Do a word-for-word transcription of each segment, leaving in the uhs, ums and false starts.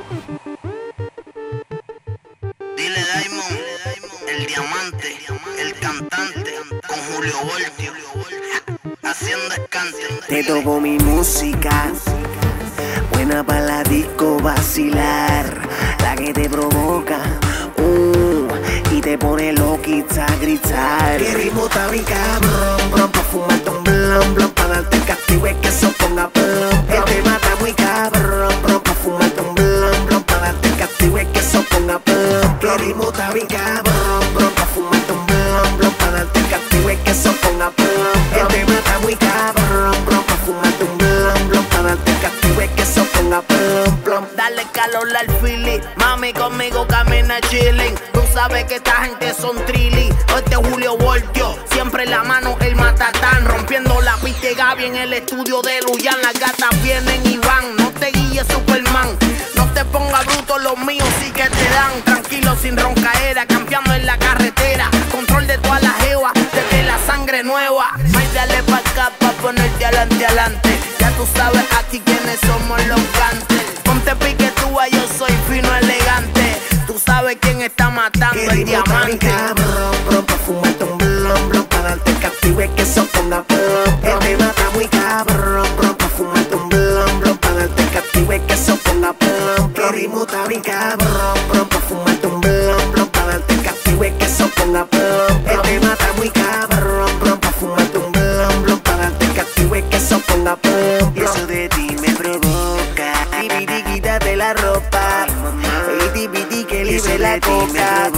Dile Diamond, el diamante, el cantante, con Julio Voltio, haciendo escante. Te toco mi música, buena para la disco vacilar, la que te provoca uh, y te pone loquita a gritar. Que ritmo está bien cabrón, bron, pa' fumarte un blon, blon, pa' darte castigo y que eso ponga plom. El tema está muy cabrón, bron, pa' fumarte un blon, blon, pa' darte castigo y que eso ponga plom. Que ritmo está bien cabrón, bron, pa' fumarte un blon, blon, pa' darte castigo y que eso ponga plom. El tema está muy cabrón, bron, pa' fumarte un blon, blon, pa' darte castigo y que eso ponga plom, plom. Dale calor al fili, mami conmigo camina chilling. Tú sabes que esta gente son trilly. Este Julio Voltio, siempre en la mano el matatán, rompiendo la pista y Gaby en el estudio de Luyan. Las gatas vienen y van, no te guíes Superman, no te pongas bruto, los míos sí que te dan. Tranquilo sin roncaera, campeando en la carretera, control de todas las jevas, desde la sangre nueva. Ay, dale pa' acá pa' ponerte adelante, adelante. Ya tú sabes aquí quiénes somos los cantes. Ponte pique tú, yo soy fino, elegante. Tú sabes quién está matando el diamante. Cabrón, bro, pa' fumarte un blon, blon, pa' darte castigo y que eso ponga plom. El tema está muy cabrón, bro, pa' fumarte un blon, blon, pa' darte castigo y que eso ponga plom. El ritmo está bien cabrón, bro, pa' fumarte un blon, blon, pa' darte castigo y que eso ponga plom. El tema está muy cabrón, bro, pa' fumarte un blon, blon, pa' darte castigo y que eso ponga plom. Y eso de ti me provoca, y quítate la ropa, y piti que libre la coca.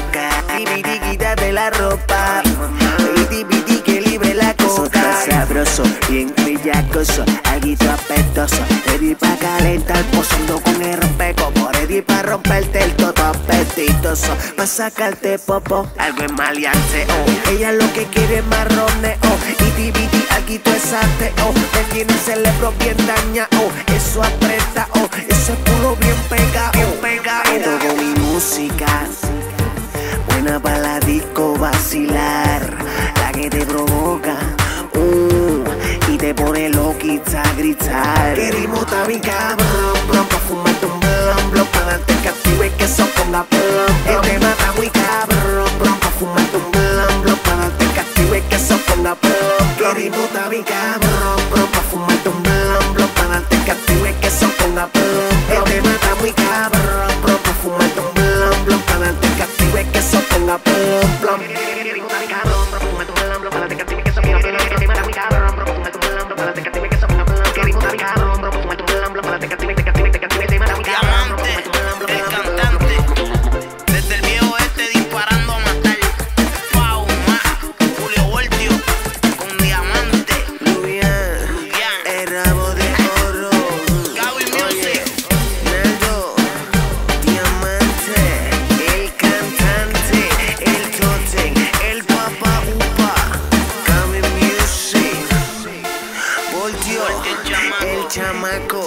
Y piti quítate la ropa, y piti que libre la coca. Eso está sabroso, bien bellacoso, alguito apetoso. Ready pa' calentar, posando con el rompecopo. Ready pa' romperte el toto apetitoso, pa' sacarte popo, algo en maleante, oh. Ella lo que quiere es marrone, oh. Y tibiti, aquí tú es arte, oh. Me tiene el cerebro bien daña, oh. Eso aprieta, oh. Eso es puro bien pegado, bien pegado. Toco mi música, buena para la disco vacilar, la que te provoca uh, y te pone loquita a gritar. Que ritmo está bien cabrón, bron, pa' fumarte un blon, blon, pa' darte castigo y que eso ponga plom. El tema está muy cabrón, bron, pa' fumarte un blon, blon, pa' darte castigo y que eso ponga plom. Que ritmo está bien cabrón, bron, pa' fumarte un blon, blon, pa' darte castigo y que eso ponga plom. El tema está muy cabrón, bron, pa' fumarte un blon, blon, pa' darte castigo y que eso ponga plom, plom. Que ritmo está bien cabrón, bron, pa' fumarte un blon, blon, pa' darte castigo y que eso ponga plom. El tema está muy cabrón, bron, pa' fumarte un blon, blon, pa' darte castigo y que eso ponga plom. Que ritmo está bien cabrón, bron, pa' fumarte un blon, blon, pa' darte castigo y que castigo y castigo. El tema está muy cabrón, bron, pa' fumarte un blon, blon, pa' darte castigo. Cantante, desde el viejo este disparando a matar. Pau, ma, Julio Voltio, con diamante. Luyan, Luyan, el rabo de oro. Gaby Music. Naldo, diamante, el cantante, el totem, el papá upa. Gaby Music, Voltio, el chamaco.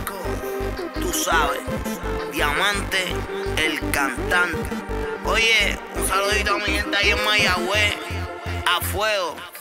Tú sabes, diamante, el cantante. Oye, un saludito a mi gente ahí en Mayagüez, a fuego.